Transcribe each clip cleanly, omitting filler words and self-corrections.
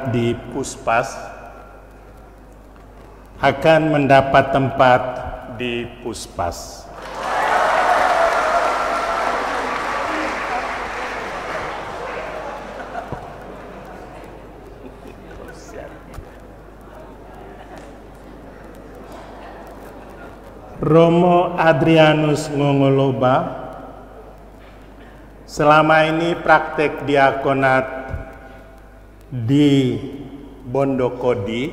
tempat di Puspas akan mendapat tempat di Puspas. Romo Adrianus Ngongoloba selama ini praktek diakonat di Bondokodi,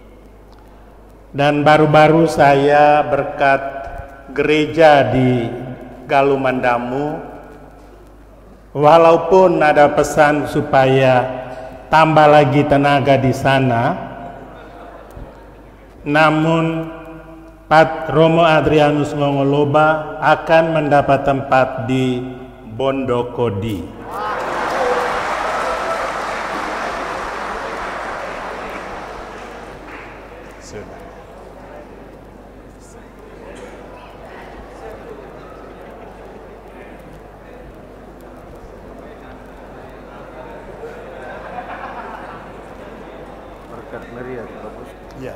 dan baru-baru saya berkat gereja di Galumandamu, walaupun ada pesan supaya tambah lagi tenaga di sana, namun Pat Romo Adrianus Ngongoloba akan mendapat tempat di Bondokodi. Berkat meriah, bagus. Ya.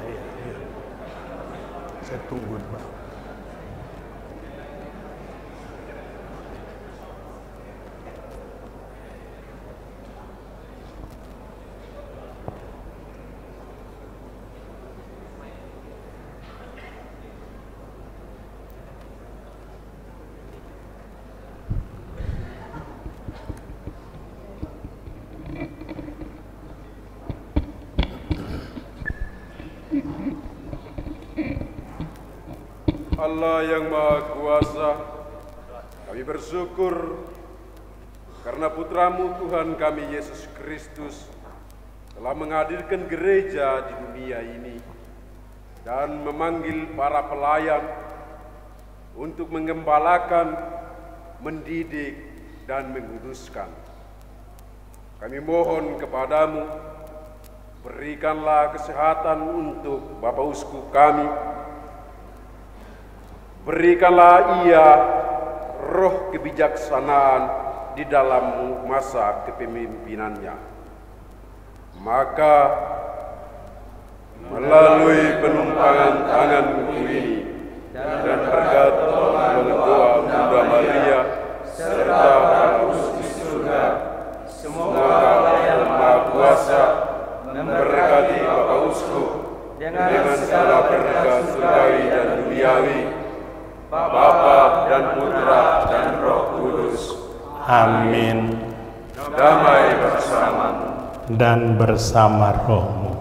Saya tunggu, Pak. Allah yang Maha Kuasa, kami bersyukur karena Putramu Tuhan kami Yesus Kristus telah menghadirkan gereja di dunia ini dan memanggil para pelayan untuk menggembalakan, mendidik, dan menguduskan. Kami mohon kepadamu, berikanlah kesehatan untuk Bapak Uskup kami. Berikanlah ia roh kebijaksanaan di dalam masa kepemimpinannya. Maka melalui penumpangan tanganmu ini dan berkat tolong doa Bunda Maria serta Paus di surga, semoga Allah yang Maha Kuasa memberkati Bapak Uskup dengan segala berkat surgawi dan duniawi, Bapa dan Putra dan Roh Kudus. Amin. Damai bersamamu dan bersama rohmu.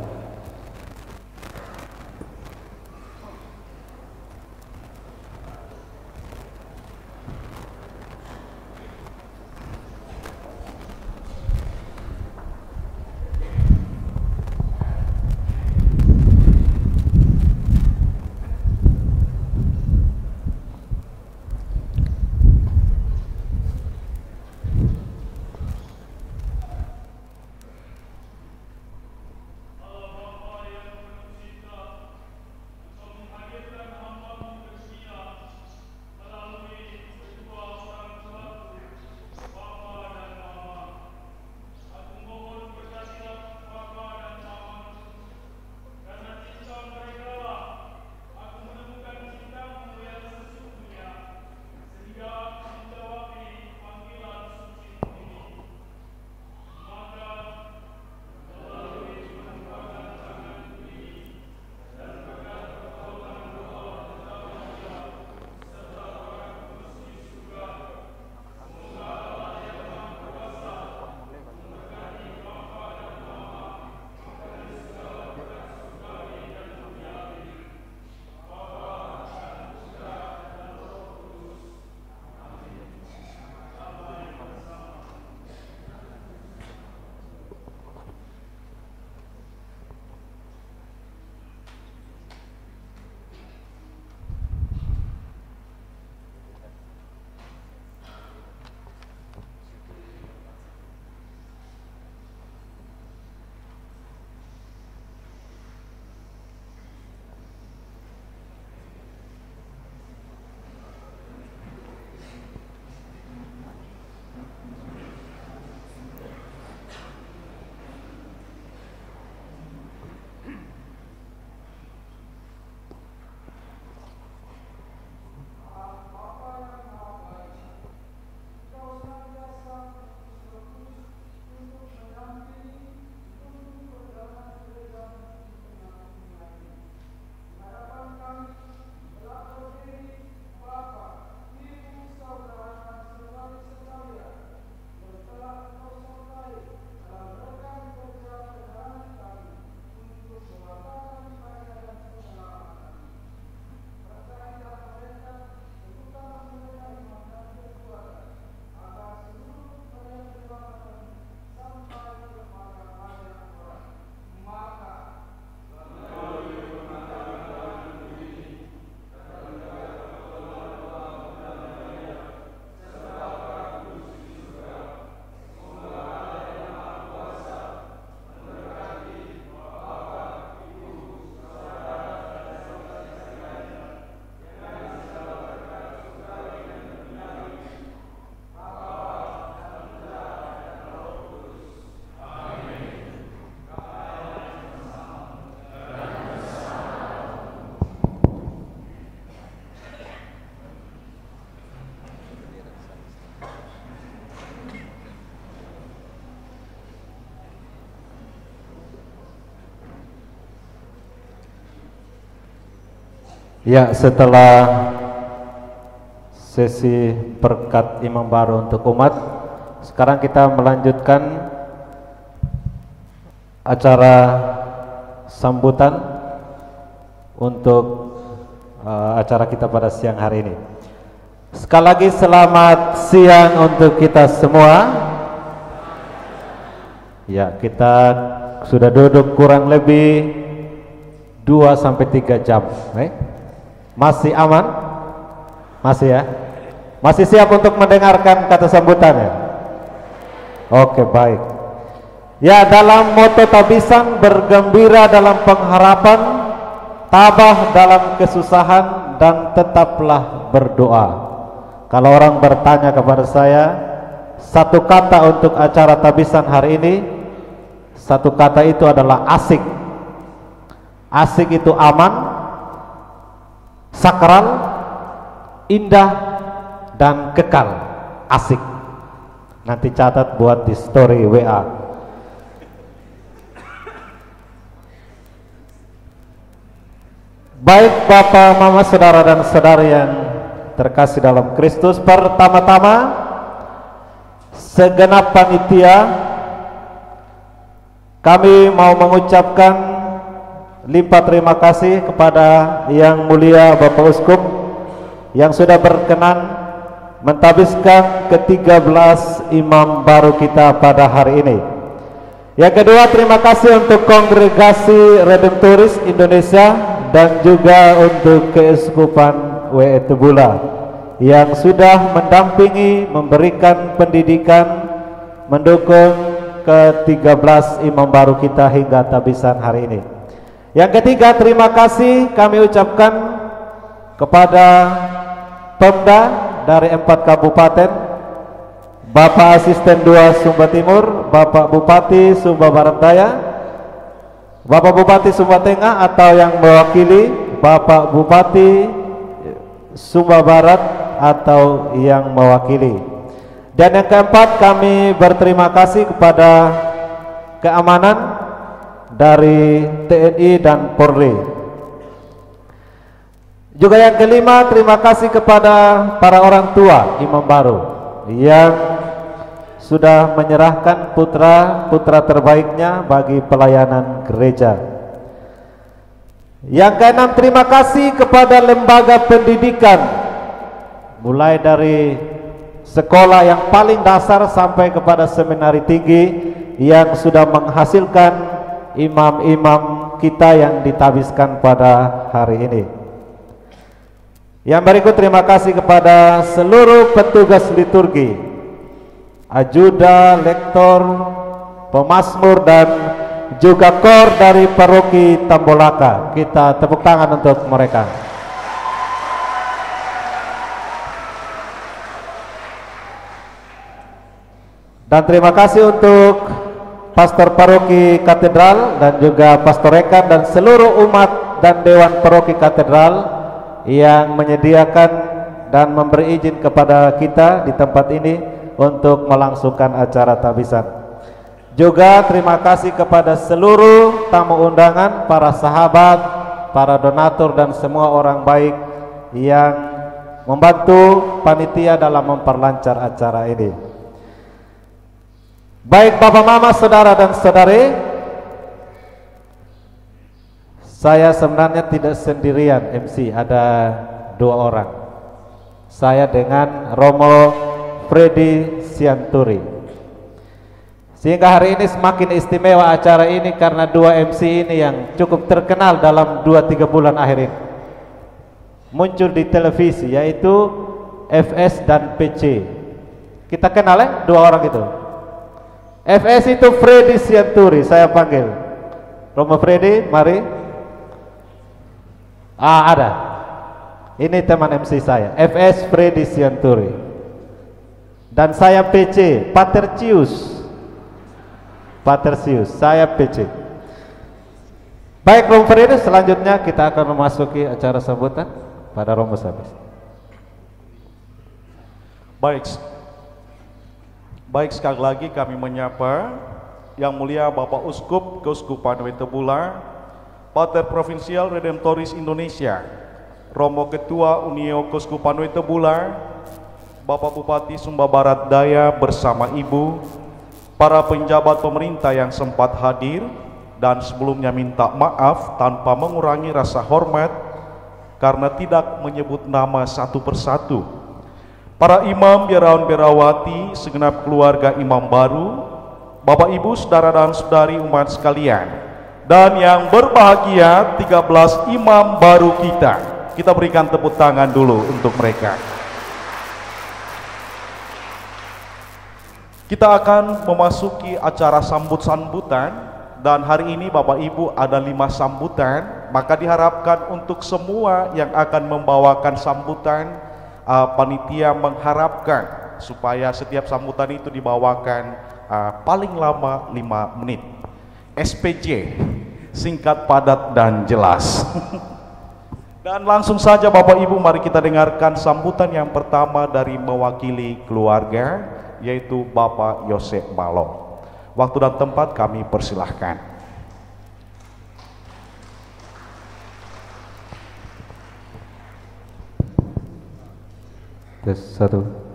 Ya, setelah sesi berkat imam baru untuk umat, sekarang kita melanjutkan acara sambutan untuk acara kita pada siang hari ini. Sekali lagi selamat siang untuk kita semua. Ya, kita sudah duduk kurang lebih 2-3 jam. Masih aman? Masih ya? Masih siap untuk mendengarkan kata sambutannya? Oke, baik. Ya, dalam moto tabisan, bergembira dalam pengharapan, tabah dalam kesusahan, dan tetaplah berdoa. Kalau orang bertanya kepada saya satu kata untuk acara tabisan hari ini, satu kata itu adalah asik. Asik itu aman, sakral, indah, dan kekal. Asik. Nanti catat buat di story WA. Baik Bapak, Mama, Saudara dan Saudari yang terkasih dalam Kristus, pertama-tama segenap panitia kami mau mengucapkan limpah terima kasih kepada Yang Mulia Bapak Uskup yang sudah berkenan mentabiskan ke-13 imam baru kita pada hari ini. Yang kedua, terima kasih untuk Kongregasi Redemptoris Indonesia dan juga untuk Keuskupan WE Tebula yang sudah mendampingi, memberikan pendidikan, mendukung ke-13 imam baru kita hingga tabisan hari ini. Yang ketiga, terima kasih kami ucapkan kepada Pemda dari 4 kabupaten, Bapak Asisten 2 Sumba Timur, Bapak Bupati Sumba Barat Daya, Bapak Bupati Sumba Tengah atau yang mewakili, Bapak Bupati Sumba Barat atau yang mewakili. Dan yang keempat, kami berterima kasih kepada keamanan dari TNI dan Polri. Juga yang kelima, terima kasih kepada para orang tua imam baru yang sudah menyerahkan putra terbaiknya bagi pelayanan gereja. Yang keenam, terima kasih kepada lembaga pendidikan, mulai dari sekolah yang paling dasar sampai kepada seminari tinggi yang sudah menghasilkan imam-imam kita yang ditabiskan pada hari ini. Yang berikut, terima kasih kepada seluruh petugas liturgi, ajuda, lektor, pemazmur, dan juga kor dari paroki Tambolaka. Kita tepuk tangan untuk mereka. Dan terima kasih untuk pastor paroki Katedral dan juga pastor rekan dan seluruh umat dan dewan paroki Katedral yang menyediakan dan memberi izin kepada kita di tempat ini untuk melangsungkan acara tabisan. Juga terima kasih kepada seluruh tamu undangan, para sahabat, para donatur dan semua orang baik yang membantu panitia dalam memperlancar acara ini. Baik Bapak, Mama, Saudara dan Saudari, saya sebenarnya tidak sendirian MC, ada 2 orang. Saya dengan Romo Freddy Sianturi. Sehingga hari ini semakin istimewa acara ini karena 2 MC ini yang cukup terkenal dalam 2-3 bulan akhir ini muncul di televisi, yaitu FS dan PC. Kita kenal ya 2 orang itu. FS itu Freddy Sianturi, saya panggil. Romo Freddy, mari. Ada. Ini teman MC saya, FS Freddy Sianturi. Dan saya PC, Patercius, saya PC. Baik Romo Freddy, selanjutnya kita akan memasuki acara sambutan pada Romo Sabes. Baik, sekali lagi kami menyapa Yang Mulia Bapak Uskup Keuskupan WE Tebula, Pater Provinsial Redemptoris Indonesia, Romo Ketua Unio Keuskupan Wetebula, Bapak Bupati Sumba Barat Daya bersama Ibu, para penjabat pemerintah yang sempat hadir, dan sebelumnya minta maaf tanpa mengurangi rasa hormat karena tidak menyebut nama satu persatu. Para imam, biarawan biarawati, segenap keluarga imam baru, Bapak Ibu, saudara dan saudari umat sekalian, dan yang berbahagia 13 imam baru kita. Kita berikan tepuk tangan dulu untuk mereka. Kita akan memasuki acara sambut-sambutan, dan hari ini Bapak Ibu ada 5 sambutan, maka diharapkan untuk semua yang akan membawakan sambutan, panitia mengharapkan supaya setiap sambutan itu dibawakan paling lama 5 menit. SPJ, singkat, padat, dan jelas. Dan langsung saja Bapak Ibu, mari kita dengarkan sambutan yang pertama dari mewakili keluarga, yaitu Bapak Yosef Balong. Waktu dan tempat kami persilahkan. Tes 1.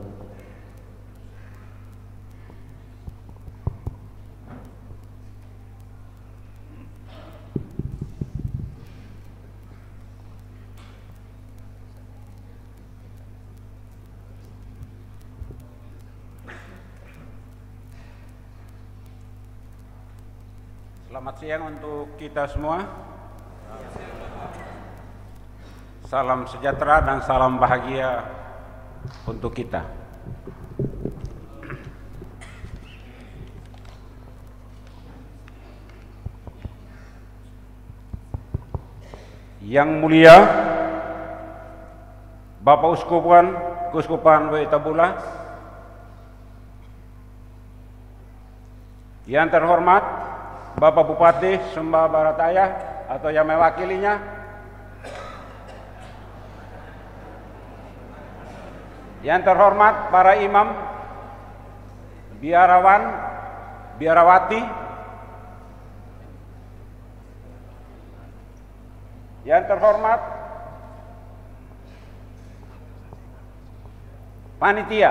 Selamat siang untuk kita semua. Salam sejahtera dan salam bahagia untuk kita. Yang mulia Bapak Keuskupan Wetebula, yang terhormat Bapak Bupati Sumba Barat Daya atau yang mewakilinya, yang terhormat para imam, biarawan, biarawati, yang terhormat panitia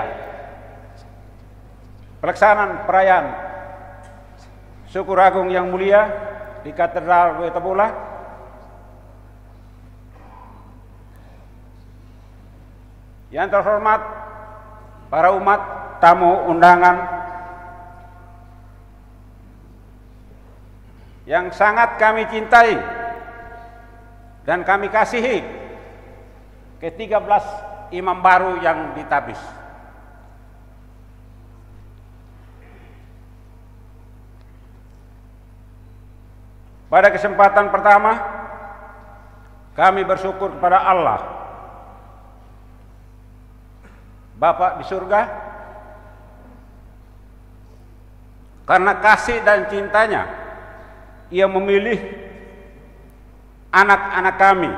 pelaksanaan perayaan Syukur Agung yang mulia di Katedral Wetebula, yang terhormat para umat tamu undangan yang sangat kami cintai dan kami kasihi, ke-13 imam baru yang ditabis. Pada kesempatan pertama, kami bersyukur kepada Allah, Bapa di surga, karena kasih dan cintanya, Ia memilih anak-anak kami,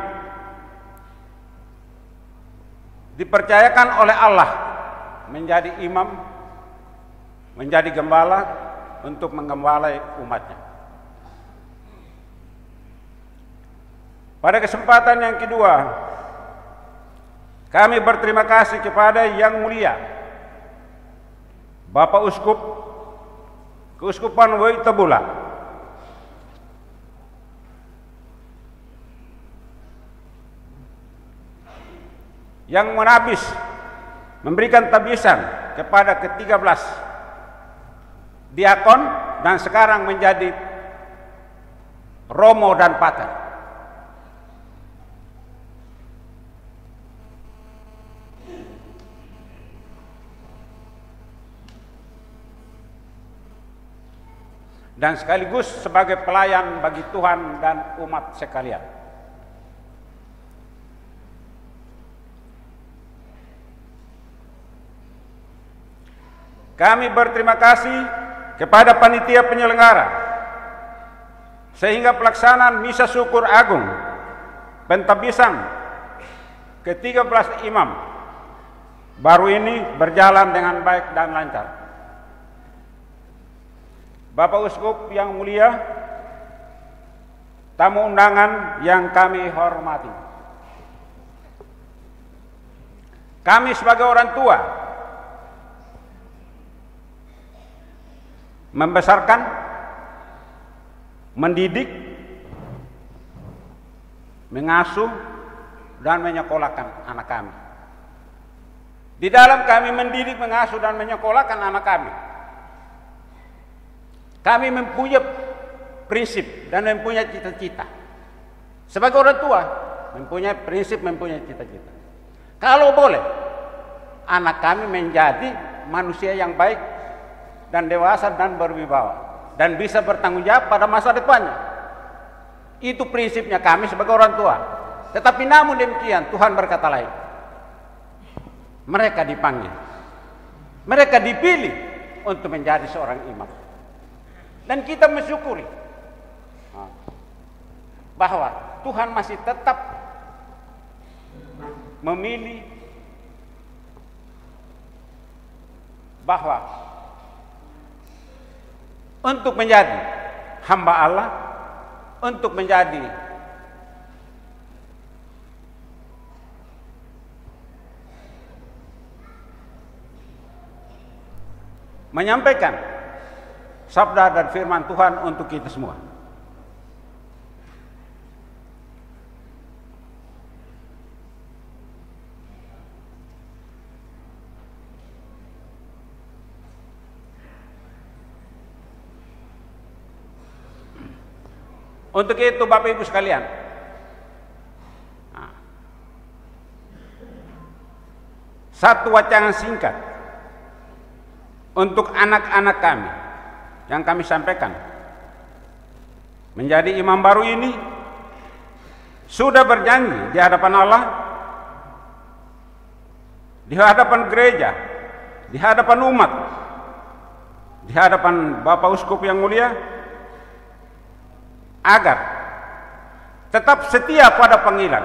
dipercayakan oleh Allah menjadi imam, menjadi gembala untuk menggembalai umatnya. Pada kesempatan yang kedua, kami berterima kasih kepada Yang Mulia Bapak Uskup Keuskupan Wetebula, yang menabis, memberikan tabisan kepada ke-13 diakon dan sekarang menjadi romo dan pater. Dan sekaligus sebagai pelayan bagi Tuhan dan umat sekalian. Kami berterima kasih kepada panitia penyelenggara, sehingga pelaksanaan Misa Syukur Agung pentabisan ke-13 imam baru ini berjalan dengan baik dan lancar. Bapak Uskup yang mulia, tamu undangan yang kami hormati, kami sebagai orang tua membesarkan, mendidik, mengasuh, dan menyekolahkan anak kami. Di dalam kami mendidik, mengasuh, dan menyekolahkan anak kami mempunyai prinsip dan mempunyai cita-cita. Sebagai orang tua, mempunyai prinsip, mempunyai cita-cita. Kalau boleh, anak kami menjadi manusia yang baik dan dewasa dan berwibawa dan bisa bertanggung jawab pada masa depannya. Itu prinsipnya kami sebagai orang tua. Tetapi namun demikian, Tuhan berkata lain. Mereka dipanggil, mereka dipilih untuk menjadi seorang imam. Dan kita mensyukuri bahwa Tuhan masih tetap memilih bahwa untuk menjadi hamba Allah, untuk menjadi menyampaikan sabda dan firman Tuhan untuk kita semua. Untuk itu Bapak Ibu sekalian, satu wacana singkat untuk anak-anak kami yang kami sampaikan. Menjadi imam baru ini sudah berjanji di hadapan Allah, di hadapan gereja, di hadapan umat, di hadapan Bapak Uskup yang mulia, agar tetap setia pada panggilan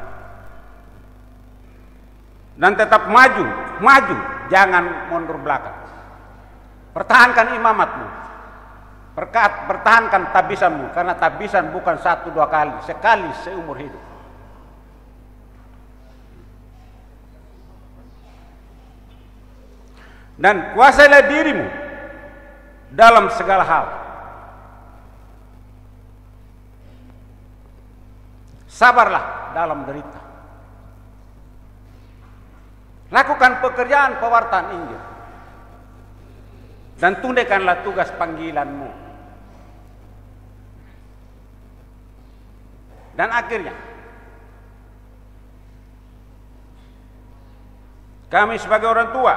dan tetap maju, jangan mundur belakang. Pertahankan imamatmu, pertahankan tabisanmu, karena tabisan bukan 1-2 kali, sekali seumur hidup. Dan kuasailah dirimu dalam segala hal. Sabarlah dalam derita. Lakukan pekerjaan pewartaan Injil. Dan tunaikanlah tugas panggilanmu. Dan akhirnya, kami sebagai orang tua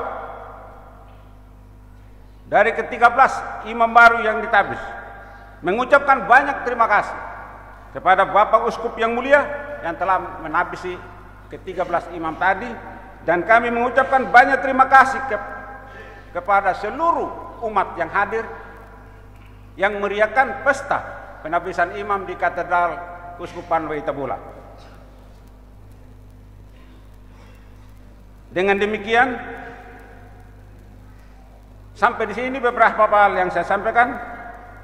dari ke-13 imam baru yang ditabis mengucapkan banyak terima kasih kepada Bapak Uskup yang mulia yang telah menabisi ke-13 imam tadi, dan kami mengucapkan banyak terima kasih kepada seluruh umat yang hadir yang meriahkan pesta penabisan imam di Katedral Keuskupan Waitabula. Dengan demikian, sampai di sini beberapa hal yang saya sampaikan.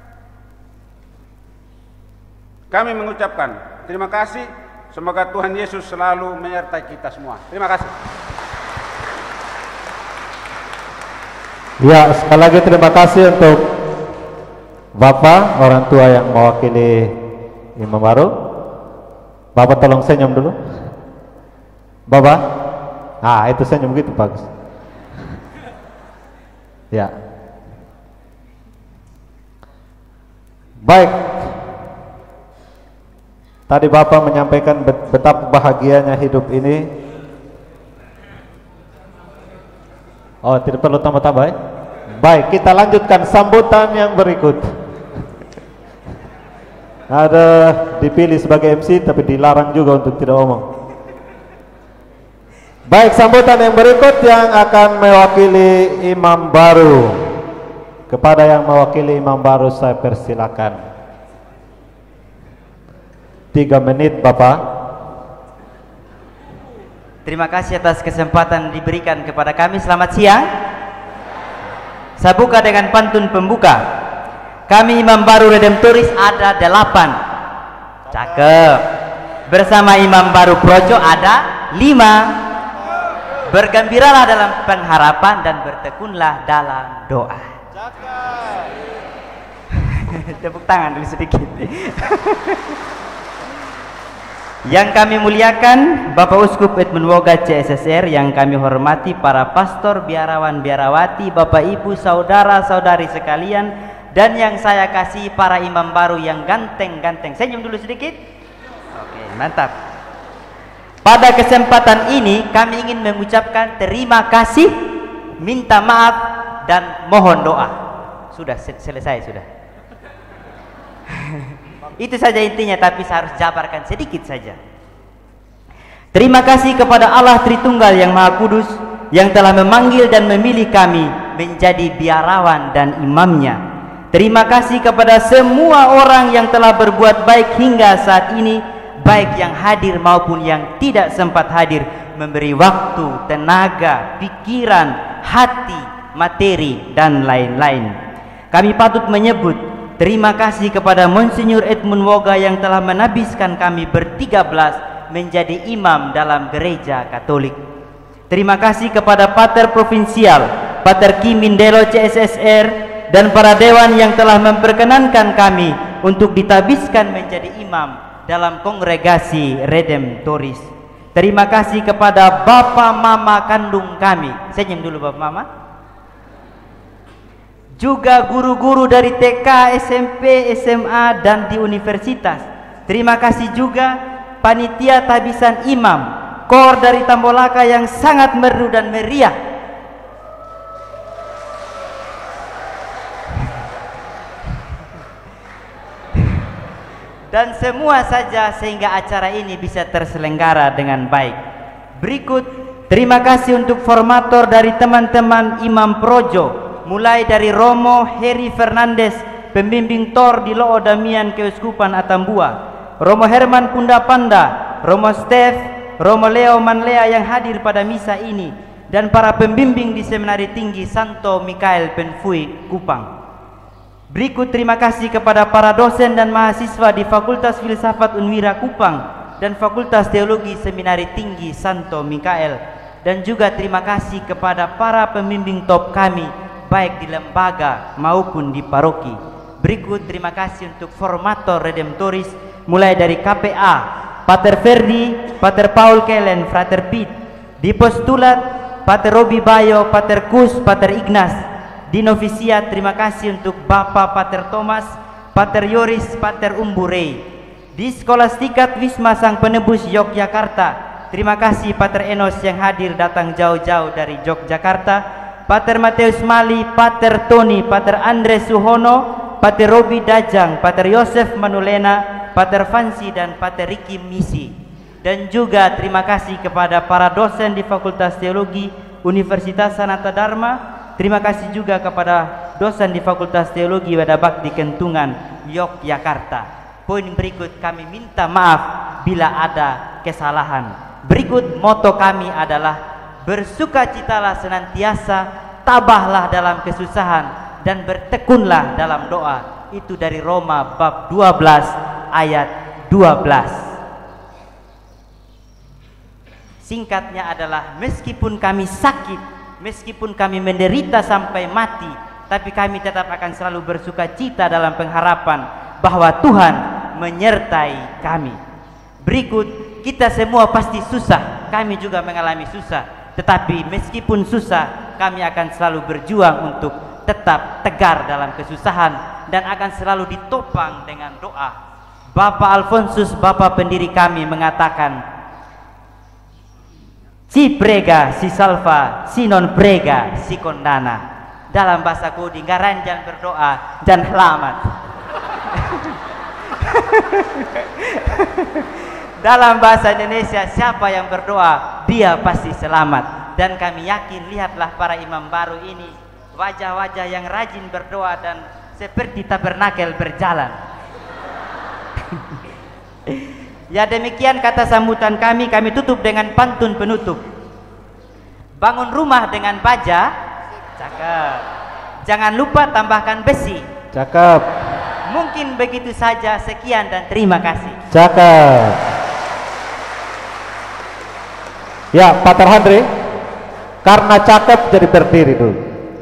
Kami mengucapkan terima kasih. Semoga Tuhan Yesus selalu menyertai kita semua. Terima kasih. Ya, sekali lagi terima kasih untuk Bapak, orang tua yang mewakili imam baru. Bapak tolong senyum dulu. Bapak, itu senyum gitu bagus. Ya. Baik. Tadi Bapak menyampaikan betapa bahagianya hidup ini. Oh, tidak perlu tambah-tambah ya? Baik, kita lanjutkan sambutan yang berikut. Ada dipilih sebagai MC tapi dilarang juga untuk tidak omong. Baik, sambutan yang berikut yang akan mewakili imam baru. Kepada yang mewakili imam baru saya persilakan. 3 menit Bapak. Terima kasih atas kesempatan diberikan kepada kami. Selamat siang. Saya buka dengan pantun pembuka. Kami imam baru redemptoris ada 8. Cakep. Bersama imam baru projo ada 5. Bergembiralah dalam pengharapan dan bertekunlah dalam doa. Tepuk tangan dulu sedikit. Yang kami muliakan Bapak Uskup Edmund Woga CSSR, yang kami hormati para pastor, biarawan, biarawati, Bapak Ibu, saudara-saudari sekalian, dan yang saya kasih para imam baru yang ganteng-ganteng. Senyum dulu sedikit. Oke, mantap. Pada kesempatan ini kami ingin mengucapkan terima kasih, minta maaf, dan mohon doa. Sudah selesai sudah. Itu saja intinya, tapi saya harus jabarkan sedikit saja. Terima kasih kepada Allah Tritunggal yang Maha Kudus yang telah memanggil dan memilih kami menjadi biarawan dan imamnya. Terima kasih kepada semua orang yang telah berbuat baik hingga saat ini, baik yang hadir maupun yang tidak sempat hadir, memberi waktu, tenaga, pikiran, hati, materi, dan lain-lain. Kami patut menyebut terima kasih kepada Monsinyur Edmund Woga yang telah menabiskan kami ber-13 menjadi imam dalam gereja Katolik. Terima kasih kepada Pater Provinsial, Pater Kim Mindelo CSSR, dan para dewan yang telah memperkenankan kami untuk ditabiskan menjadi imam dalam kongregasi Redemptoris. Terima kasih kepada Bapak Mama kandung kami. Senyum dulu Bapak Mama. Juga guru-guru dari TK, SMP, SMA, dan di universitas. Terima kasih juga panitia tabisan imam, kor dari Tambolaka yang sangat merdu dan meriah. Dan semua saja sehingga acara ini bisa terselenggara dengan baik. Berikut, terima kasih untuk formator dari teman-teman Imam Projo, mulai dari Romo Heri Fernandes, pembimbing Tor di Loo Damian Keuskupan Atambua, Romo Herman Pundapanda, Romo Steph, Romo Leo Manlea yang hadir pada misa ini, dan para pembimbing di Seminari Tinggi Santo Mikael Penfui Kupang. Berikut terima kasih kepada para dosen dan mahasiswa di Fakultas Filsafat Unwira Kupang dan Fakultas Teologi Seminari Tinggi Santo Mikael, dan juga terima kasih kepada para pembimbing top kami baik di lembaga maupun di paroki. Berikut terima kasih untuk formator Redemptoris mulai dari KPA, Pater Ferdi, Pater Paul Kellen, Frater Pete, di postulat Pater Robi Bayo, Pater Kus, Pater Ignas. Di novisiat terima kasih untuk Bapak Pater Thomas, Pater Yoris, Pater Umburei. Di skolastikat Wisma Sang Penebus Yogyakarta, terima kasih Pater Enos yang hadir datang jauh-jauh dari Yogyakarta, Pater Mateus Mali, Pater Tony, Pater Andres Suhono, Pater Robi Dajang, Pater Yosef Manulena, Pater Fansi, dan Pater Riki Misi. Dan juga terima kasih kepada para dosen di Fakultas Teologi Universitas Sanata Dharma. Terima kasih juga kepada dosen di Fakultas Teologi Weda Bakti Kentungan Yogyakarta. Poin berikut, kami minta maaf bila ada kesalahan. Berikut moto kami adalah bersukacitalah senantiasa, tabahlah dalam kesusahan, dan bertekunlah dalam doa. Itu dari Roma bab 12 ayat 12. Singkatnya adalah, meskipun kami sakit, meskipun kami menderita sampai mati, tapi kami tetap akan selalu bersukacita dalam pengharapan bahwa Tuhan menyertai kami. Berikut, kita semua pasti susah, kami juga mengalami susah, tetapi meskipun susah, kami akan selalu berjuang untuk tetap tegar dalam kesusahan dan akan selalu ditopang dengan doa. Bapak Alfonsus, Bapak pendiri kami, mengatakan, si prega, si salva, si non prega, si kondana. Dalam bahasa Kudi, garanjan berdoa dan selamat. Dalam bahasa Indonesia, siapa yang berdoa, dia pasti selamat. Dan kami yakin, lihatlah para imam baru ini, wajah-wajah yang rajin berdoa dan seperti tabernakel berjalan. Ya, demikian kata sambutan kami. Kami tutup dengan pantun penutup. Bangun rumah dengan baja, cakep. Jangan lupa tambahkan besi, Cakep. Mungkin begitu saja. Sekian dan terima kasih. Cakep. Ya, Pater Andre, Karena cakep jadi berdiri dulu.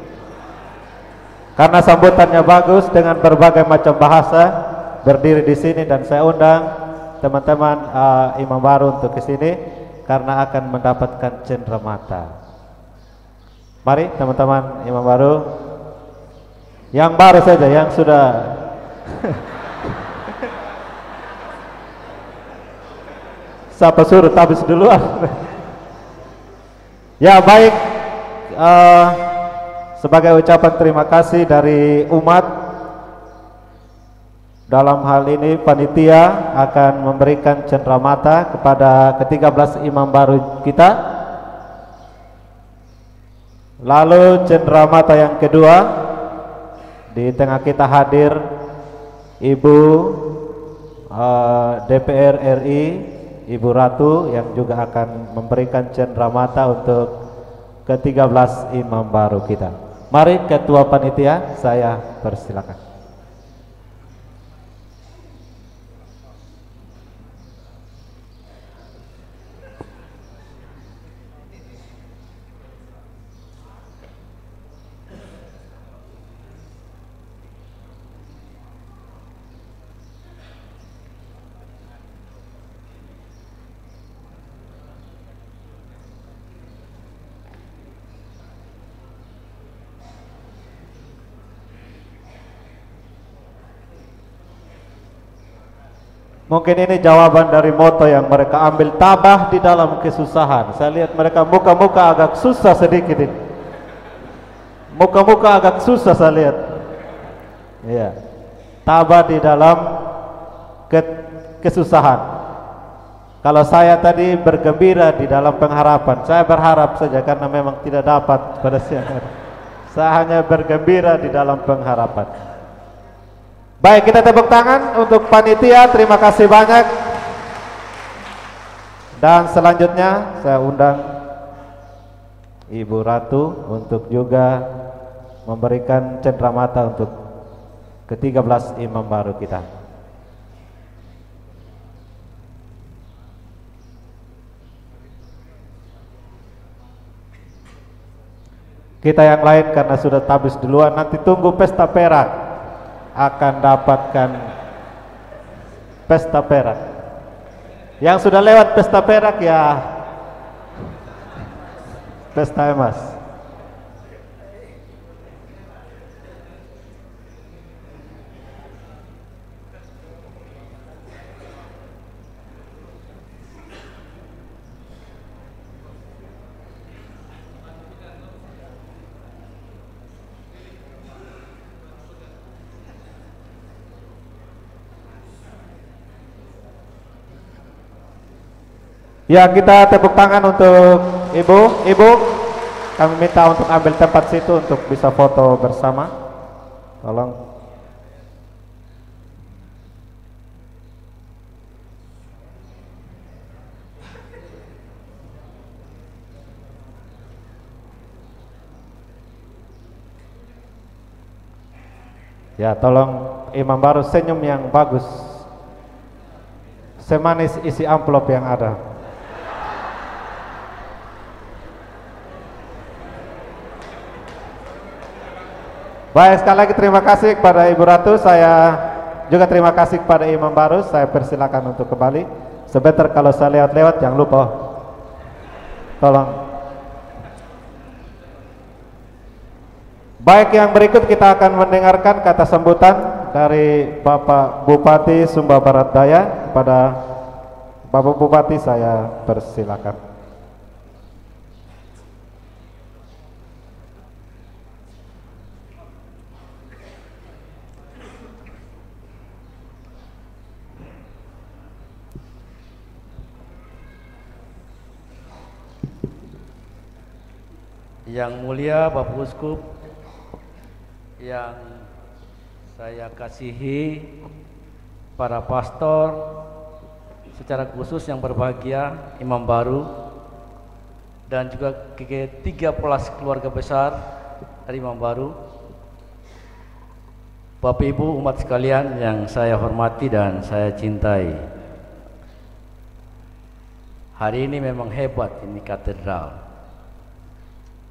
Karena sambutannya bagus dengan berbagai macam bahasa, berdiri di sini, dan saya undang teman-teman imam baru untuk ke sini karena akan mendapatkan cenderamata. Mari teman-teman imam baru, yang baru saja, yang sudah siapa suruh tabis duluan. Ya baik, sebagai ucapan terima kasih dari umat, dalam hal ini panitia akan memberikan cenderamata kepada ke-13 imam baru kita. Lalu cenderamata yang kedua, di tengah kita hadir Ibu DPR RI, Ibu Ratu, yang juga akan memberikan cenderamata untuk ke-13 imam baru kita. Mari ketua panitia, saya persilakan. Mungkin ini jawaban dari moto yang mereka ambil, tabah di dalam kesusahan. Saya lihat mereka muka-muka agak susah sedikit ini. Muka-muka agak susah saya lihat. Iya. Tabah di dalam kesusahan. Kalau saya tadi bergembira di dalam pengharapan, saya berharap saja karena memang tidak dapat pada siang hari. Saya hanya bergembira di dalam pengharapan. Baik, kita tepuk tangan untuk panitia, terima kasih banyak. Dan selanjutnya saya undang Ibu Ratu untuk juga memberikan cenderamata untuk ke-13 imam baru kita. Kita yang lain karena sudah tabis duluan, nanti tunggu pesta perak akan dapatkan pesta perak. Yang sudah lewat pesta perak ya pesta emas. Ya, kita tepuk tangan untuk Ibu. Ibu, kami minta untuk ambil tempat situ untuk bisa foto bersama. Tolong. Ya, tolong imam baru senyum yang bagus, semanis isi amplop yang ada. Baik, sekali lagi terima kasih kepada Ibu Ratu. Saya juga terima kasih kepada imam baru. Saya persilakan untuk kembali. Sebentar kalau saya lewat-lewat jangan lupa. Tolong. Baik, yang berikut kita akan mendengarkan kata sambutan dari Bapak Bupati Sumba Barat Daya. Kepada Bapak Bupati saya persilakan. Yang mulia Bapak Uskup yang saya kasihi, para pastor, secara khusus yang berbahagia imam baru, dan juga ke-13 keluarga besar dari imam baru, Bapak Ibu umat sekalian yang saya hormati dan saya cintai. Hari ini memang hebat ini katedral.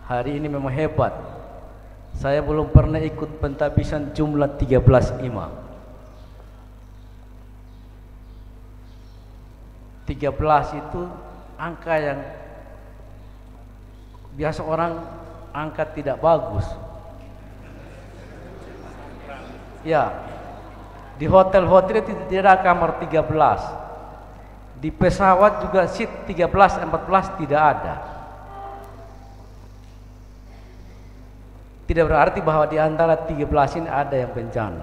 hari ini memang hebat. Saya belum pernah ikut pentabisan jumlah 13 imam. 13 itu angka yang biasa orang angkat tidak bagus. Ya, di hotel-hotel tidak ada kamar 13. Di pesawat juga seat 13, 14 tidak ada. Tidak berarti bahwa di antara 13 ini ada yang bencana.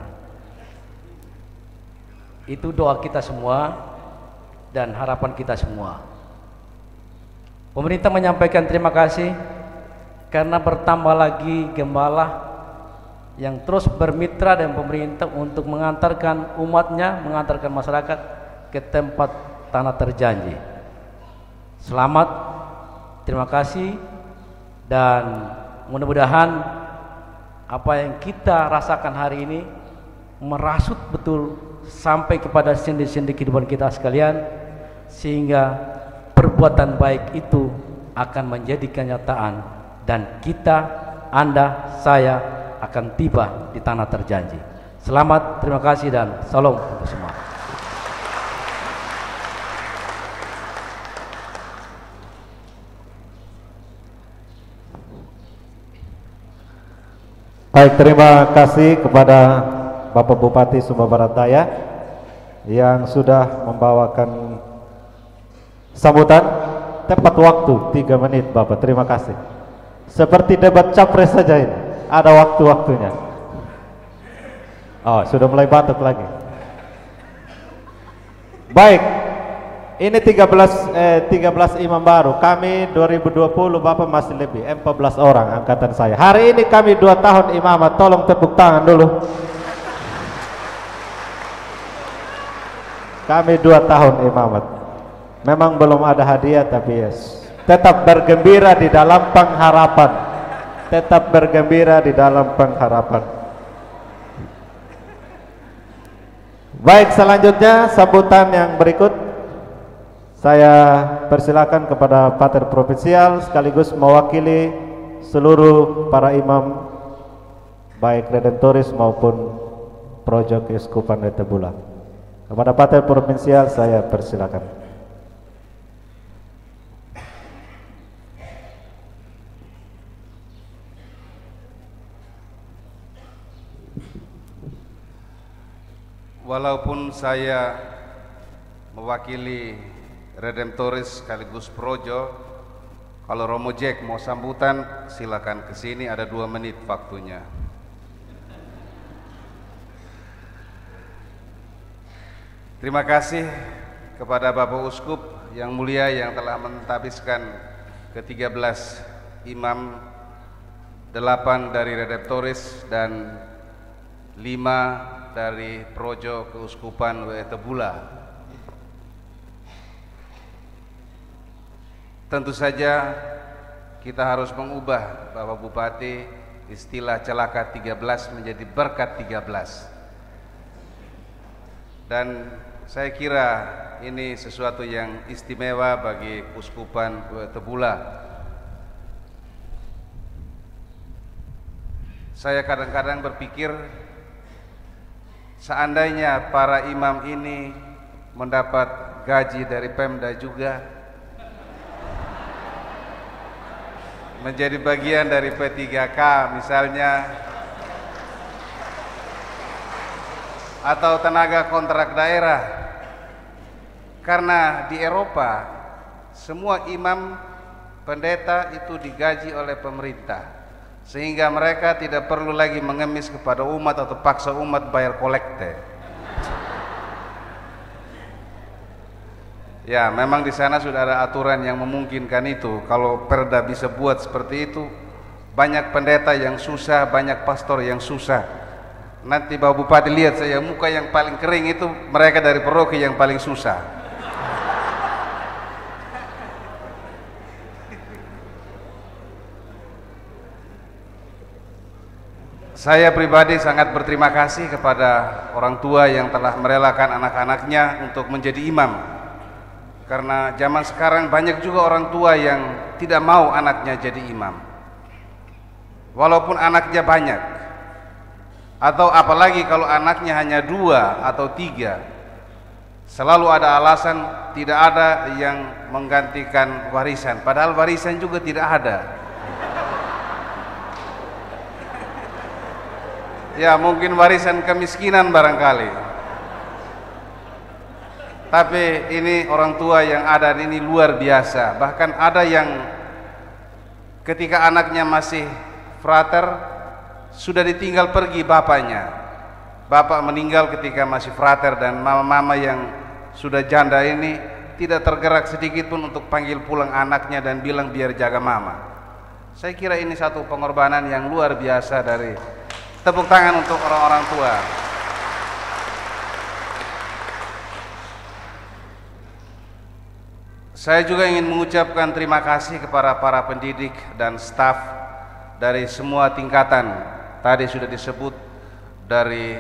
Itu doa kita semua dan harapan kita semua. Pemerintah menyampaikan terima kasih karena bertambah lagi gembala yang terus bermitra dengan pemerintah untuk mengantarkan umatnya, mengantarkan masyarakat ke tempat tanah terjanji. Selamat, terima kasih, dan mudah-mudahan apa yang kita rasakan hari ini merasuk betul sampai kepada sendi-sendi kehidupan kita sekalian, sehingga perbuatan baik itu akan menjadi kenyataan dan kita, Anda, saya akan tiba di tanah terjanji. Selamat, terima kasih, dan salam untuk semua. Baik, terima kasih kepada Bapak Bupati Sumba Barat Daya yang sudah membawakan sambutan tepat waktu 3 menit. Bapak, terima kasih. Seperti debat capres saja ini, ada waktu-waktunya. Oh, sudah mulai batuk lagi. Baik, ini 13 imam baru. Kami 2020 Bapak masih lebih, 14 orang angkatan saya. Hari ini kami 2 tahun imamat. Tolong tepuk tangan dulu. Kami 2 tahun imamat. Memang belum ada hadiah, tapi yes, tetap bergembira di dalam pengharapan. Tetap bergembira di dalam pengharapan. Baik, selanjutnya sambutan yang berikut saya persilakan kepada Pater Provinsial sekaligus mewakili seluruh para imam baik Redemptoris maupun Projo Keuskupan Etebula. Kepada Pater Provinsial saya persilakan. Walaupun saya mewakili Redemptoris sekaligus Projo, kalau Romo Jack mau sambutan silakan ke sini, ada 2 menit waktunya. Terima kasih kepada Bapak Uskup yang mulia yang telah mentabiskan ke-13 imam, 8 dari Redemptoris dan 5 dari Projo Keuskupan Etebula. Tentu saja kita harus mengubah Bapak Bupati istilah celaka 13 menjadi berkat 13. Dan saya kira ini sesuatu yang istimewa bagi Keuskupan Etebula. Saya kadang-kadang berpikir, seandainya para imam ini mendapat gaji dari Pemda juga, menjadi bagian dari P3K misalnya, atau tenaga kontrak daerah, karena di Eropa semua imam pendeta itu digaji oleh pemerintah, sehingga mereka tidak perlu lagi mengemis kepada umat atau paksa umat bayar kolekte. Ya, memang di sana sudah ada aturan yang memungkinkan itu. Kalau Perda bisa buat seperti itu, banyak pendeta yang susah, banyak pastor yang susah. Nanti Bapak Bupati lihat saya, muka yang paling kering itu mereka dari paroki yang paling susah. Saya pribadi sangat berterima kasih kepada orang tua yang telah merelakan anak-anaknya untuk menjadi imam. Karena zaman sekarang banyak juga orang tua yang tidak mau anaknya jadi imam. walaupun anaknya banyak, atau apalagi kalau anaknya hanya 2 atau 3, selalu ada alasan tidak ada yang menggantikan warisan, padahal warisan juga tidak ada. Ya mungkin warisan kemiskinan barangkali, tapi ini orang tua yang ada ini luar biasa. Bahkan ada yang ketika anaknya masih frater sudah ditinggal pergi bapaknya. Bapak meninggal ketika masih frater, dan mama-mama yang sudah janda ini tidak tergerak sedikit pun untuk panggil pulang anaknya dan bilang biar jaga mama. Saya kira ini satu pengorbanan yang luar biasa. Dari tepuk tangan untuk orang-orang tua. Saya juga ingin mengucapkan terima kasih kepada para pendidik dan staf dari semua tingkatan. Tadi sudah disebut dari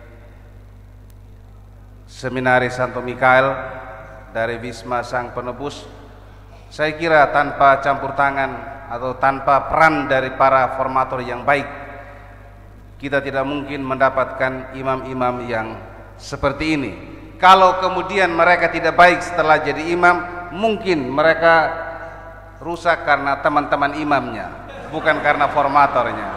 Seminari Santo Mikael, dari Wisma Sang Penebus. Saya kira tanpa campur tangan atau tanpa peran dari para formator yang baik, kita tidak mungkin mendapatkan imam-imam yang seperti ini. Kalau kemudian mereka tidak baik setelah jadi imam, mungkin mereka rusak karena teman-teman imamnya, bukan karena formatornya.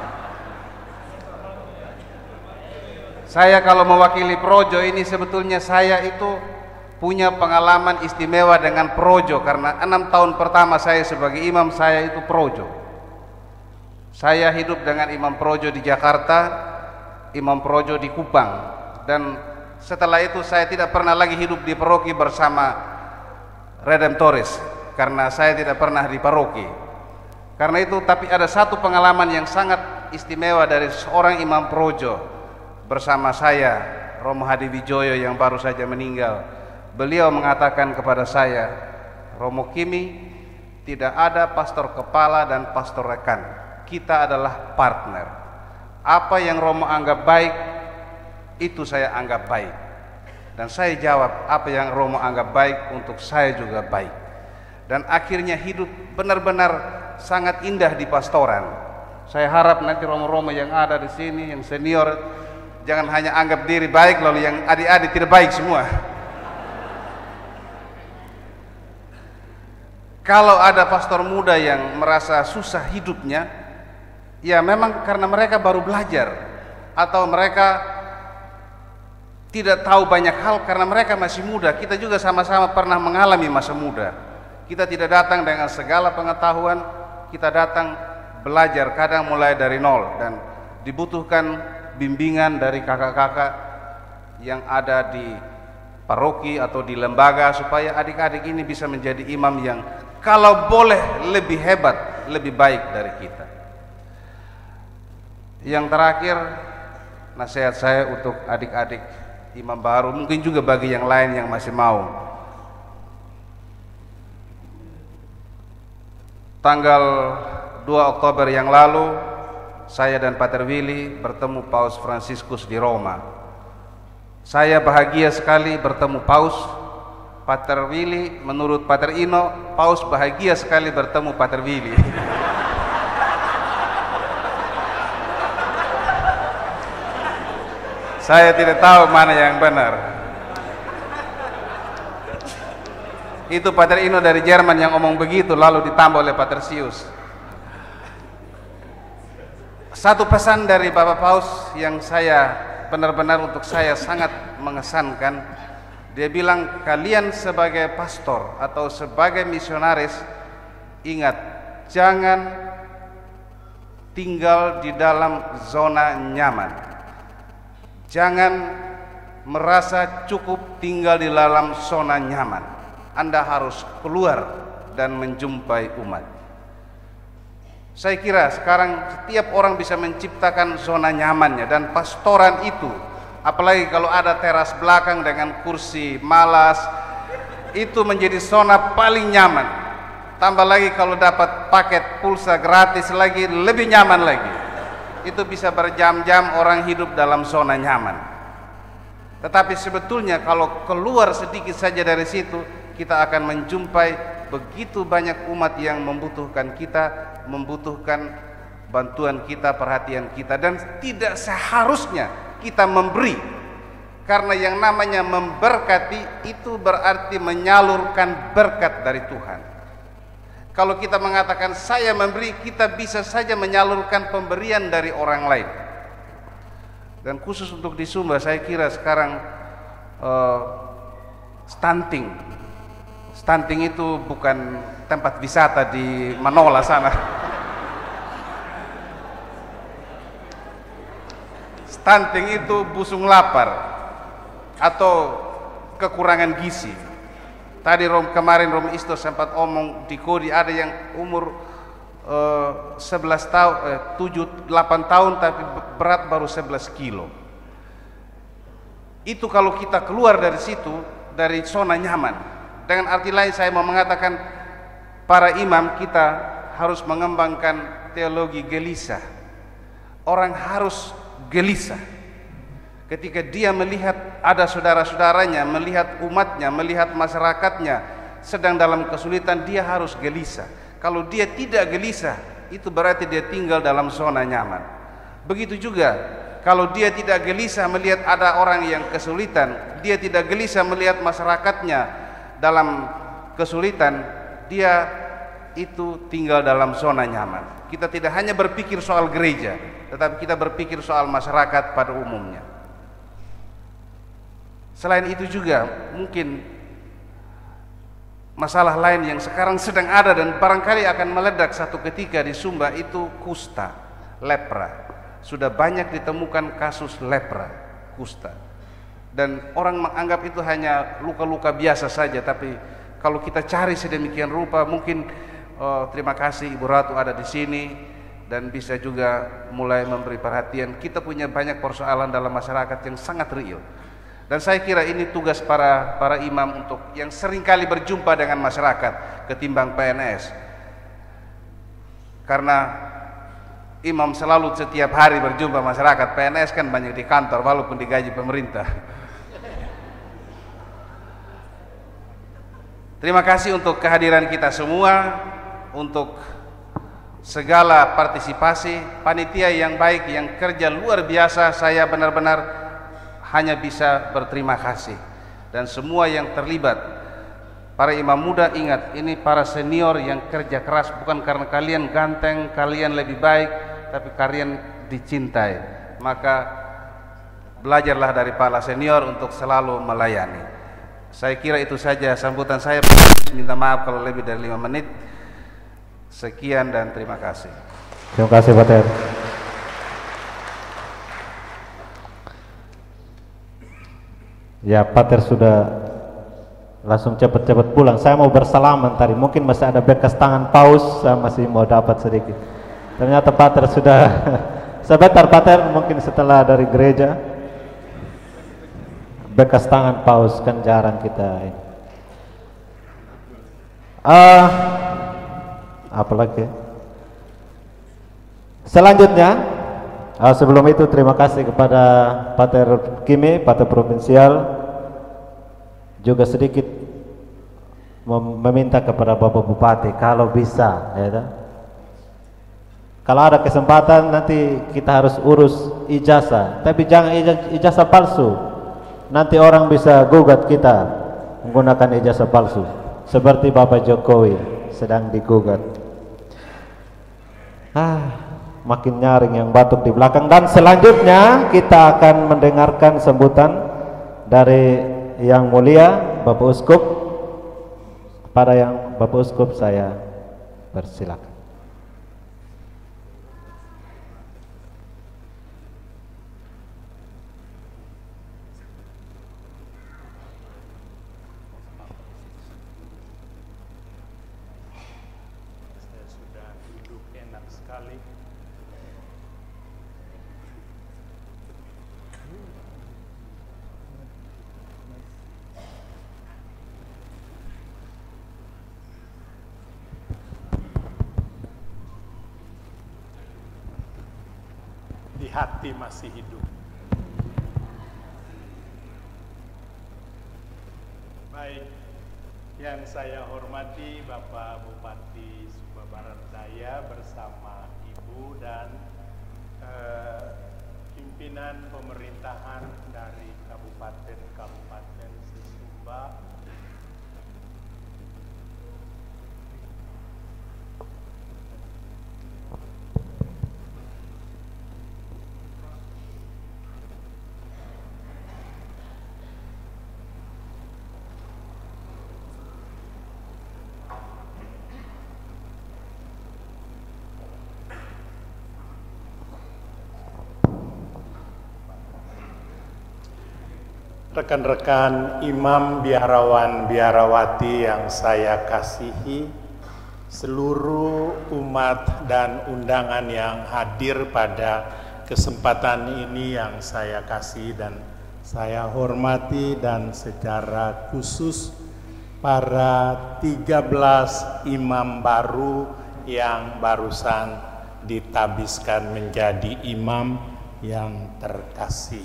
Saya kalau mewakili projo ini, sebetulnya saya itu punya pengalaman istimewa dengan projo, karena 6 tahun pertama saya sebagai imam, saya itu projo. Saya hidup dengan imam projo di Jakarta, imam projo di Kupang, dan setelah itu saya tidak pernah lagi hidup di paroki bersama Redemptoris, karena saya tidak pernah di paroki. Karena itu, tapi ada satu pengalaman yang sangat istimewa dari seorang imam projo bersama saya, Romo Hadi Wijoyo yang baru saja meninggal. Beliau mengatakan kepada saya, Romo Kimi, tidak ada pastor kepala dan pastor rekan, kita adalah partner. Apa yang Romo anggap baik, itu saya anggap baik. Dan saya jawab, apa yang Romo anggap baik untuk saya juga baik. Dan akhirnya hidup benar-benar sangat indah di pastoran. Saya harap nanti Romo-Romo yang ada di sini, yang senior, jangan hanya anggap diri baik lalu yang adik-adik tidak baik semua. Kalau ada pastor muda yang merasa susah hidupnya, ya memang karena mereka baru belajar, atau mereka tidak tahu banyak hal karena mereka masih muda. Kita juga sama-sama pernah mengalami masa muda. Kita tidak datang dengan segala pengetahuan, kita datang belajar kadang mulai dari nol, dan dibutuhkan bimbingan dari kakak-kakak yang ada di paroki atau di lembaga, supaya adik-adik ini bisa menjadi imam yang kalau boleh lebih hebat, lebih baik dari kita. Yang terakhir, nasihat saya untuk adik-adik imam baru, mungkin juga bagi yang lain yang masih mau. Tanggal 2 Oktober yang lalu, saya dan Pater Willy bertemu Paus Fransiskus di Roma. Saya bahagia sekali bertemu Paus. Pater Willy, menurut Pater Ino, Paus bahagia sekali bertemu Pater Willy. Saya tidak tahu mana yang benar. Itu Pater Ino dari Jerman yang omong begitu, lalu ditambah oleh Pater Sius. Satu pesan dari Bapak Paus yang saya benar-benar untuk saya sangat mengesankan. Dia bilang, kalian sebagai pastor atau sebagai misionaris, ingat, jangan tinggal di dalam zona nyaman. Jangan merasa cukup tinggal di dalam zona nyaman. Anda harus keluar dan menjumpai umat. Saya kira sekarang setiap orang bisa menciptakan zona nyamannya, dan pastoran itu, apalagi kalau ada teras belakang dengan kursi malas, itu menjadi zona paling nyaman. Tambah lagi kalau dapat paket pulsa gratis lagi, lebih nyaman lagi. Itu bisa berjam-jam orang hidup dalam zona nyaman. Tetapi sebetulnya kalau keluar sedikit saja dari situ, kita akan menjumpai begitu banyak umat yang membutuhkan kita, membutuhkan bantuan kita, perhatian kita, dan tidak seharusnya kita memberi, karena yang namanya memberkati itu berarti menyalurkan berkat dari Tuhan. Kalau kita mengatakan saya memberi, kita bisa saja menyalurkan pemberian dari orang lain. Dan khusus untuk di Sumba, saya kira sekarang stunting itu bukan tempat wisata di Manola sana. Stunting itu busung lapar atau kekurangan gizi. Tadi kemarin Rom Isto sempat omong di Kodi ada yang umur 11 tahun, 7-8 tahun tapi berat baru 11 kilo. Itu kalau kita keluar dari situ, dari zona nyaman. Dengan arti lain saya mau mengatakan para imam kita harus mengembangkan teologi gelisah. Orang harus gelisah ketika dia melihat ada saudara-saudaranya, melihat umatnya, melihat masyarakatnya sedang dalam kesulitan, dia harus gelisah. Kalau dia tidak gelisah, itu berarti dia tinggal dalam zona nyaman. Begitu juga kalau dia tidak gelisah melihat ada orang yang kesulitan, dia tidak gelisah melihat masyarakatnya dalam kesulitan, dia itu tinggal dalam zona nyaman. Kita tidak hanya berpikir soal gereja, tetapi kita berpikir soal masyarakat pada umumnya. Selain itu juga mungkin masalah lain yang sekarang sedang ada dan barangkali akan meledak satu ketika di Sumba itu kusta, lepra. Sudah banyak ditemukan kasus lepra, kusta. Dan orang menganggap itu hanya luka-luka biasa saja, tapi kalau kita cari sedemikian rupa, mungkin terima kasih Ibu Ratu ada di sini dan bisa juga mulai memberi perhatian. Kita punya banyak persoalan dalam masyarakat yang sangat real. Dan saya kira ini tugas para imam untuk yang seringkali berjumpa dengan masyarakat ketimbang PNS. Karena imam selalu setiap hari berjumpa masyarakat, PNS kan banyak di kantor walaupun digaji pemerintah. Terima kasih untuk kehadiran kita semua, untuk segala partisipasi, panitia yang baik, yang kerja luar biasa. Saya benar-benar hanya bisa berterima kasih. Dan semua yang terlibat, para imam muda, ingat, ini para senior yang kerja keras, bukan karena kalian ganteng, kalian lebih baik, tapi kalian dicintai. Maka belajarlah dari para senior untuk selalu melayani. Saya kira itu saja sambutan saya. Minta maaf kalau lebih dari 5 menit. Sekian dan terima kasih. Terima kasih Pater. Ya, Pater sudah langsung cepat-cepat pulang. Saya mau bersalaman tadi, mungkin masih ada bekas tangan paus, saya masih mau dapat sedikit. Ternyata Pater sudah sebentar Pater, mungkin setelah dari gereja. Bekas tangan paus kan jarang kita ini. Apalagi selanjutnya, sebelum itu terima kasih kepada Pater Kimi, Pater Provinsial, juga sedikit meminta kepada Bapak Bupati kalau bisa, ya, kalau ada kesempatan nanti kita harus urus ijazah, tapi jangan ijazah palsu. Nanti orang bisa gugat kita menggunakan ijazah palsu, seperti Bapak Jokowi sedang digugat. Makin nyaring yang batuk di belakang. Dan selanjutnya kita akan mendengarkan sambutan dari Yang Mulia Bapak Uskup. Pada yang Bapak Uskup saya persilakan. Hati masih hidup. Baik, yang saya hormati Bapak Bupati Sumba Barat Daya bersama Ibu Ibu dan pimpinan pemerintahan dari kabupaten sesumba, rekan-rekan imam, biarawan, biarawati yang saya kasihi, seluruh umat dan undangan yang hadir pada kesempatan ini yang saya kasihi dan saya hormati, dan secara khusus para 13 imam baru yang barusan ditabiskan menjadi imam yang terkasih.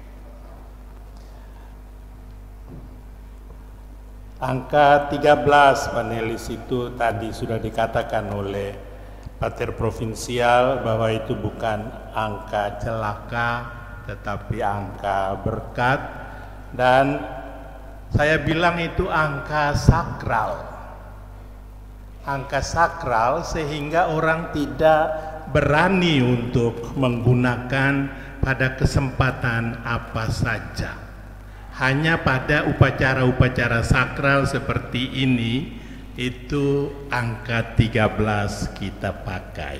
Angka 13 panelis itu tadi sudah dikatakan oleh Pater Provinsial bahwa itu bukan angka celaka tetapi angka berkat, dan saya bilang itu angka sakral. Angka sakral sehingga orang tidak berani untuk menggunakan pada kesempatan apa saja. Hanya pada upacara-upacara sakral seperti ini, itu angka 13 kita pakai.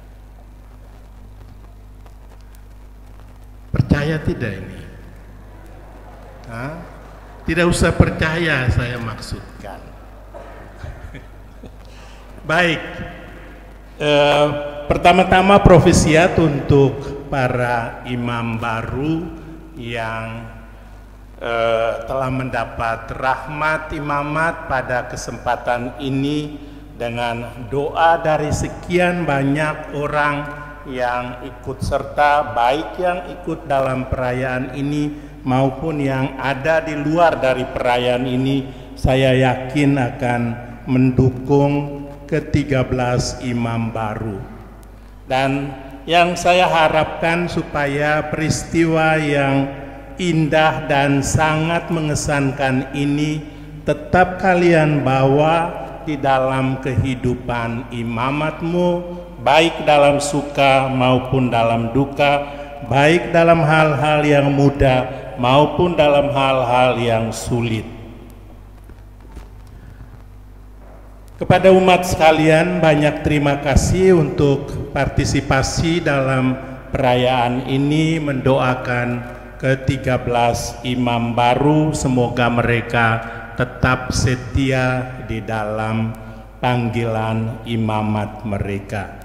Percaya tidak ini? Hah? Tidak usah percaya, saya maksudkan. Baik, pertama-tama profesiat untuk para imam baru yang telah mendapat rahmat imamat pada kesempatan ini, dengan doa dari sekian banyak orang yang ikut serta, baik yang ikut dalam perayaan ini maupun yang ada di luar dari perayaan ini. Saya yakin akan mendukung ke-13 imam baru, dan yang saya harapkan supaya peristiwa yang indah dan sangat mengesankan ini tetap kalian bawa di dalam kehidupan imamatmu, baik dalam suka maupun dalam duka, baik dalam hal-hal yang mudah maupun dalam hal-hal yang sulit. Kepada umat sekalian, banyak terima kasih untuk partisipasi dalam perayaan ini, mendoakan ke-13 imam baru, semoga mereka tetap setia di dalam panggilan imamat mereka.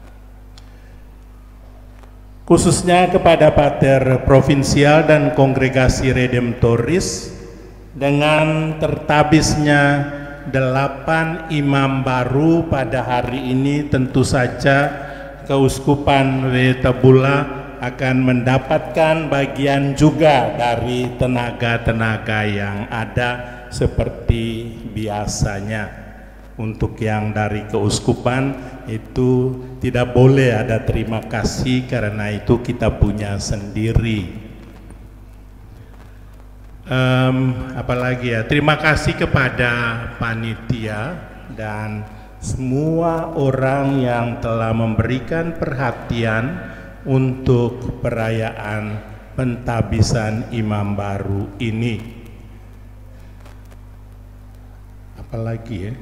Khususnya kepada Pater Provinsial dan Kongregasi Redemptoris, dengan tertabisnya 8 imam baru pada hari ini, tentu saja Keuskupan Wetabula akan mendapatkan bagian juga dari tenaga-tenaga yang ada seperti biasanya. Untuk yang dari keuskupan itu tidak boleh ada terima kasih, karena itu kita punya sendiri. Apalagi ya, terima kasih kepada panitia dan semua orang yang telah memberikan perhatian untuk perayaan pentabisan imam baru ini. Apalagi ya?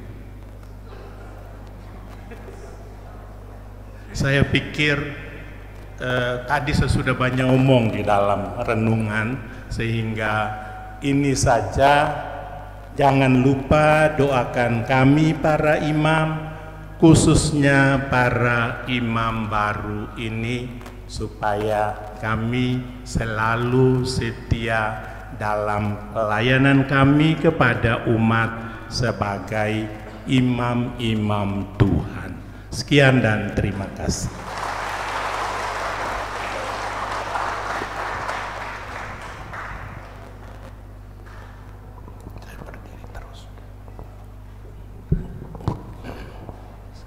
Saya pikir tadi saya sudah banyak omong di dalam renungan, sehingga ini saja. Jangan lupa doakan kami para imam, khususnya para imam baru ini, supaya kami selalu setia dalam pelayanan kami kepada umat sebagai imam-imam Tuhan. Sekian dan terima kasih.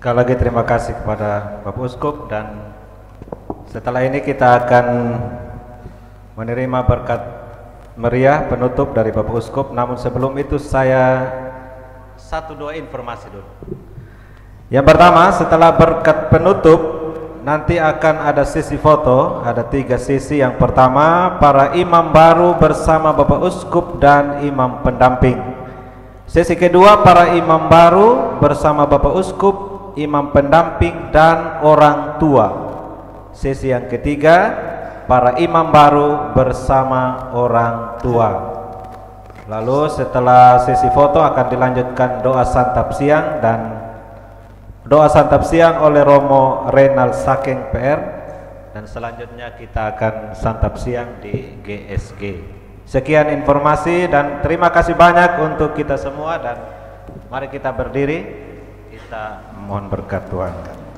Sekali lagi terima kasih kepada Bapak Uskup, dan setelah ini kita akan menerima berkat meriah penutup dari Bapak Uskup. Namun sebelum itu saya 1-2 informasi dulu. Yang pertama, setelah berkat penutup nanti akan ada sesi foto, ada 3 sesi. Yang pertama, para imam baru bersama Bapak Uskup dan imam pendamping. Sesi kedua, para imam baru bersama Bapak Uskup, imam pendamping dan orang tua. Sesi yang ketiga, para imam baru bersama orang tua. Lalu setelah sesi foto akan dilanjutkan doa santap siang, dan doa santap siang oleh Romo Renal Sakeng PR, dan selanjutnya kita akan santap siang di GSG. Sekian informasi dan terima kasih banyak untuk kita semua, dan mari kita berdiri. Kita mohon berkat Tuhan.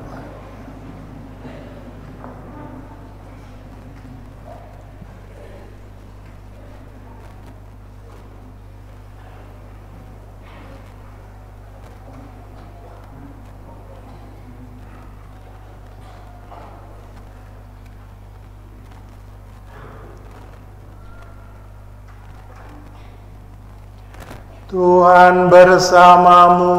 Tuhan bersamamu.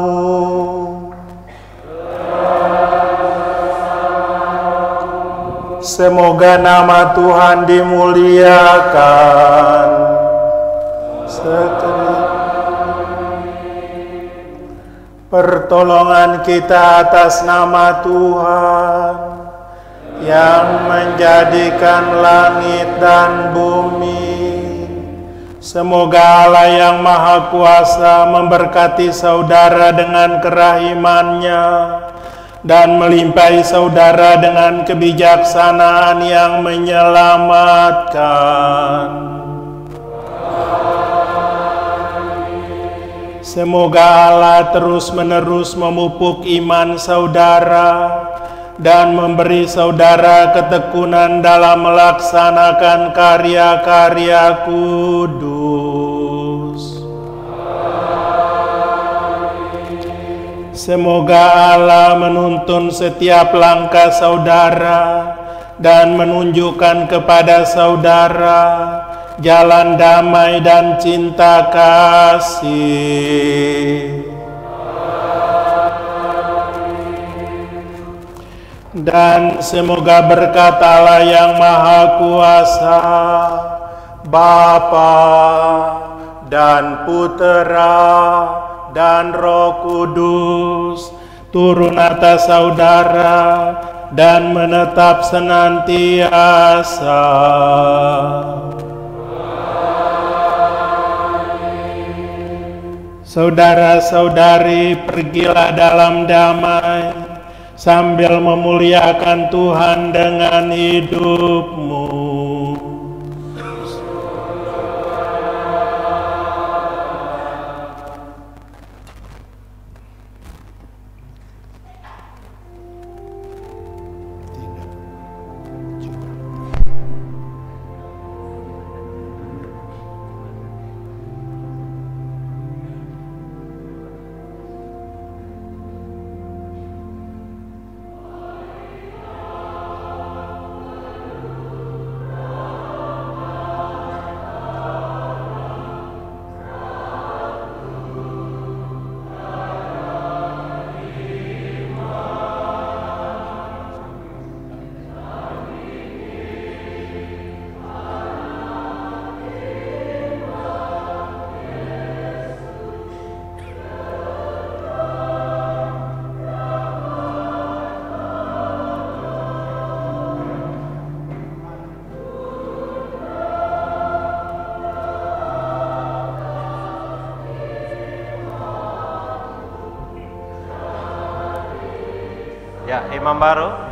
Semoga nama Tuhan dimuliakan. Pertolongan kita atas nama Tuhan yang menjadikan langit dan bumi. Semoga Allah yang Maha Kuasa memberkati saudara dengan kerahimannya dan melimpahi saudara dengan kebijaksanaan yang menyelamatkan. Semoga Allah terus-menerus memupuk iman saudara dan memberi saudara ketekunan dalam melaksanakan karya-karya kudus. Semoga Allah menuntun setiap langkah saudara dan menunjukkan kepada saudara jalan damai dan cinta kasih. Dan semoga berkat Allah yang Maha Kuasa, Bapa dan Putera dan Roh Kudus turun atas saudara dan menetap senantiasa. Saudara-saudari, pergilah dalam damai sambil memuliakan Tuhan dengan hidupmu. Ya, imam baru.